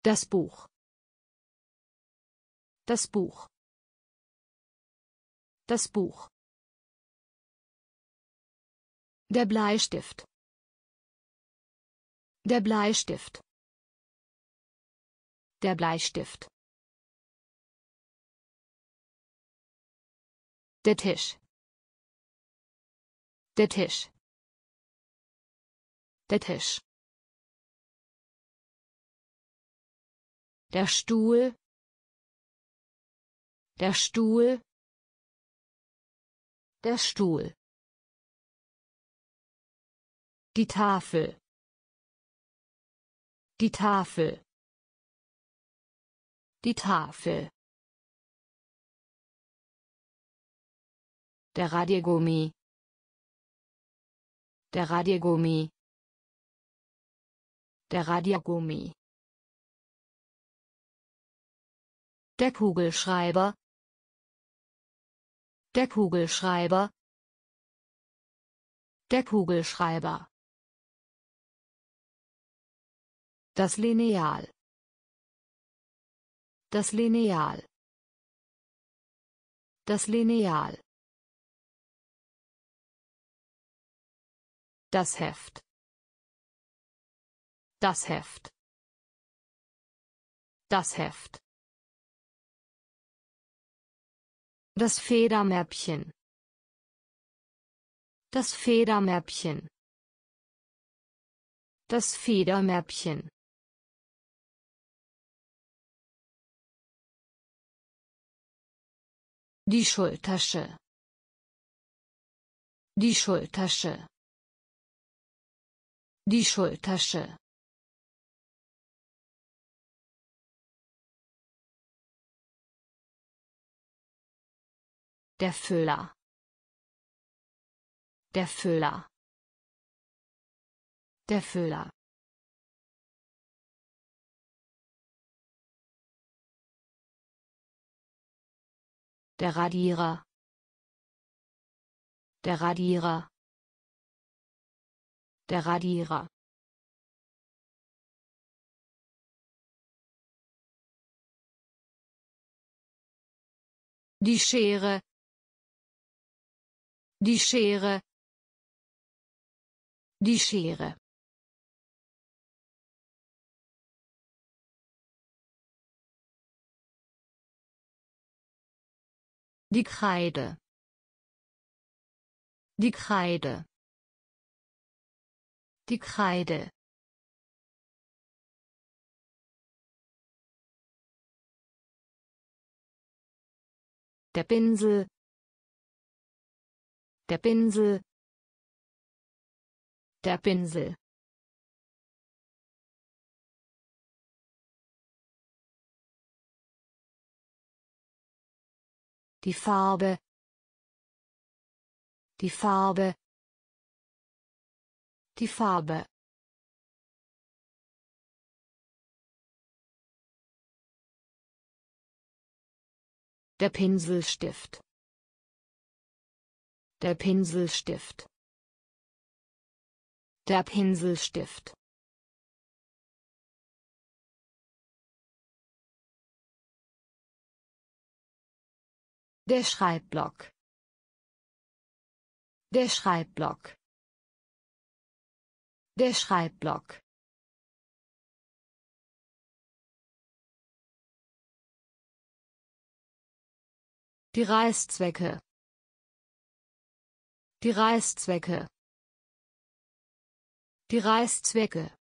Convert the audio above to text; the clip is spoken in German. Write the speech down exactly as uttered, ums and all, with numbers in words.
Das Buch. Das Buch. Das Buch. Der Bleistift. Der Bleistift. Der Bleistift. Der Tisch. Der Tisch. Der Tisch. Der Stuhl. Der Stuhl. Der Stuhl. Die Tafel. Die Tafel. Die Tafel. Der Radiergummi. Der Radiergummi. Der Radiergummi. Der Kugelschreiber. Der Kugelschreiber. Der Kugelschreiber. Das Lineal. Das Lineal. Das Lineal. Das Heft. Das Heft. Das Heft. Das Federmäppchen. Das Federmäppchen. Das Federmäppchen. Die Schultasche. Die Schultasche. Die Schultasche. Der Füller. Der Füller. Der Füller. Der Radierer. Der Radierer. Der Radierer. Die Schere. Die Schere. Die Schere. Die Kreide. Die Kreide. Die Kreide. Der Pinsel. Der Pinsel. Der Pinsel. Die Farbe. Die Farbe. Die Farbe. Der Pinselstift. Der Pinselstift. Der Pinselstift. Der Schreibblock. Der Schreibblock. Der Schreibblock. Die Reißzwecke. Die Reißzwecke. Die Reißzwecke.